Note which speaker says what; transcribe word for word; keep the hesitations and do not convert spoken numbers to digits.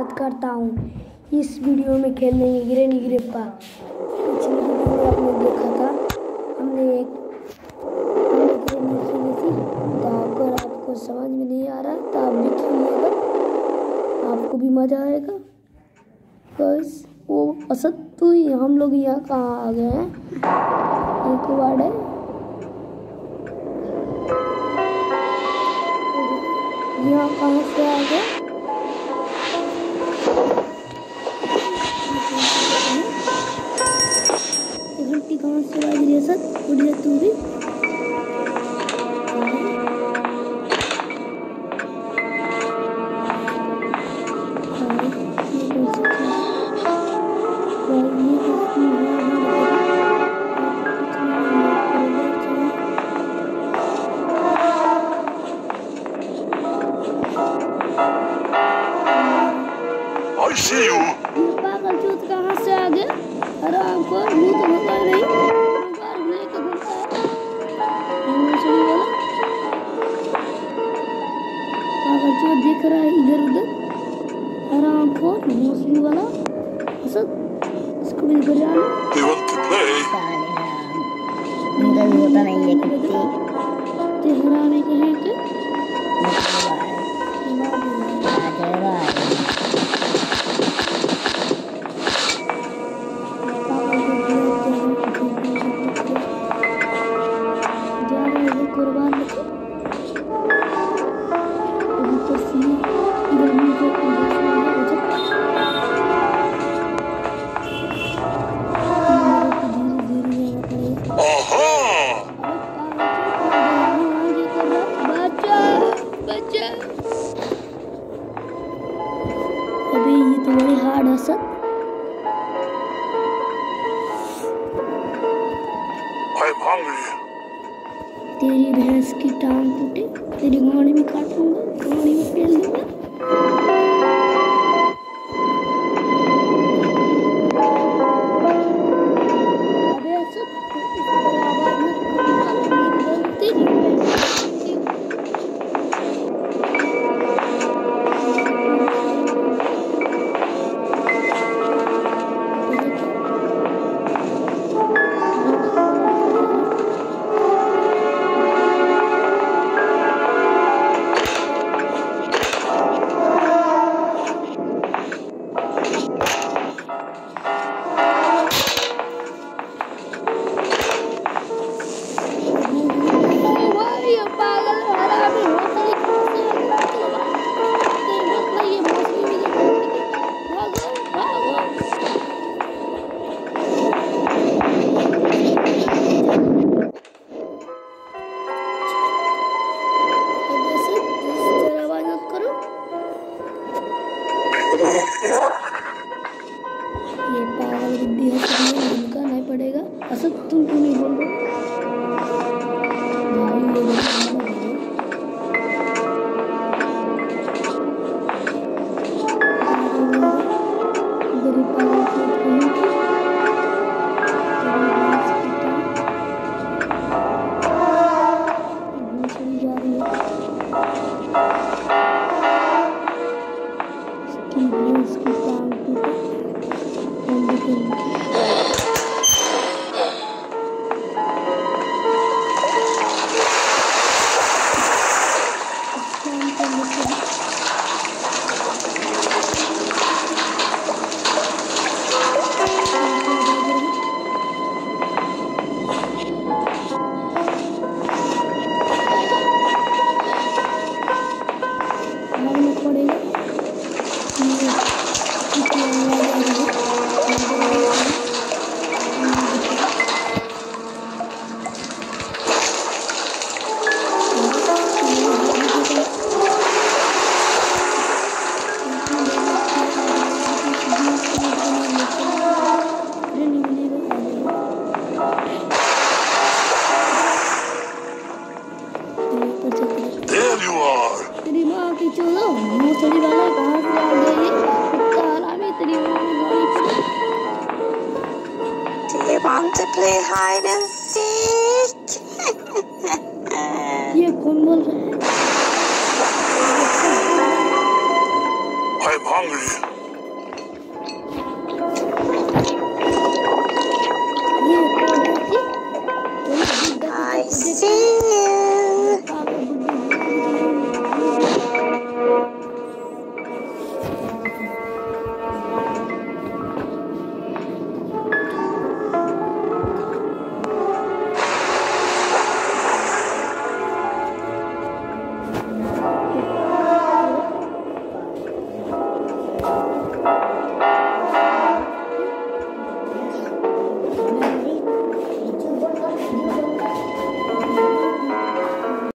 Speaker 1: स्वागत करता हूँ। इस वीडियो में खेलेंगे गिरेनी गिरेप्पा। पिछले वीडियो में आपने देखा था, हमने एक हमने गिरेनी खेली थी। तो अगर आपको समझ में नहीं आ रहा तो आप भी खेलिएगा, आपको भी मज़ा आएगा। बस वो असद तो हम लोग यहाँ कहाँ आ गए हैं, एक वार्ड है यहाँ कहाँ से आ गए। घंटी कहाँ से बाज रही है सर, उठ जा तू भी।
Speaker 2: I see you.
Speaker 1: पागल चूत कहाँ से आ गया? अरे आपको मुँह तो होता नहीं, बार लेके घूमता है मछली वाला। पागल चूत दिख रहा है इधर उधर। अरे आपको मछली वाला असद, इसको भी घर जाना।
Speaker 2: They want to play.
Speaker 3: मुझे भी होता नहीं है कुत्ते।
Speaker 1: ते हराने के हैं के? अबे ये तो बड़ी हार्ड है सर।
Speaker 2: I'm hungry.
Speaker 1: तेरी भैंस की टांग टूटे, तेरी गाड़ी में काटूंगा, गाड़ी में फेल दूंगा। अबे सर इस तरह आवाज मत करो, मेरी गलती नहीं है। ये पागल बुद्धि है, तुम्हें उनका नहीं पड़ेगा। असद तुम क्यों नहीं बोल रहे?
Speaker 2: There you are.
Speaker 1: तेरी माँ की चोदो, मूसड़ी वाला कहाँ से आ गई? कुत्ता हरामी, तेरी माँ ने गाड़ी पे।
Speaker 3: Do you want to play hide and seek?
Speaker 1: ये कौन बोल रहा है?
Speaker 2: I'm hungry.